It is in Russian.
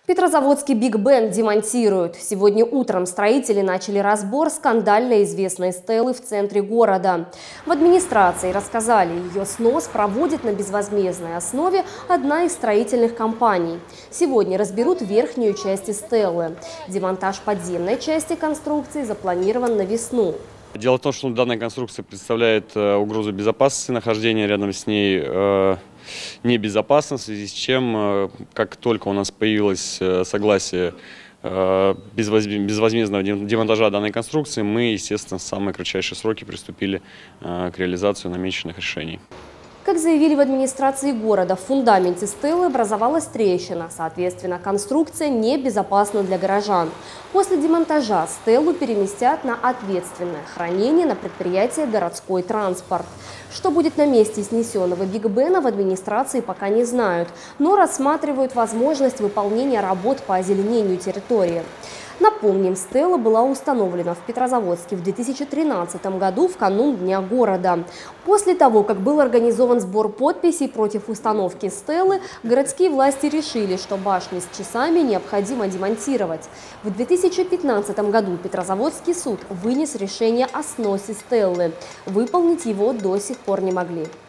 Петрозаводский Биг Бен демонтируют. Сегодня утром строители начали разбор скандально известной стелы в центре города. В администрации рассказали, ее снос проводит на безвозмездной основе одна из строительных компаний. Сегодня разберут верхнюю часть стелы. Демонтаж подземной части конструкции запланирован на весну. Дело в том, что данная конструкция представляет угрозу безопасности нахождения рядом с ней небезопасно, в связи с чем, как только у нас появилось согласие безвозмездного демонтажа данной конструкции, мы, естественно, в самые кратчайшие сроки приступили к реализации намеченных решений. Как заявили в администрации города, в фундаменте стелы образовалась трещина. Соответственно, конструкция небезопасна для горожан. После демонтажа стелу переместят на ответственное хранение на предприятие «Городской транспорт». Что будет на месте снесенного Биг Бена, в администрации пока не знают, но рассматривают возможность выполнения работ по озеленению территории. Напомним, стела была установлена в Петрозаводске в 2013 году в канун Дня города. После того, как был организован сбор подписей против установки стелы, городские власти решили, что башни с часами необходимо демонтировать. В 2015 году Петрозаводский суд вынес решение о сносе стелы. Выполнить его до сих пор не могли.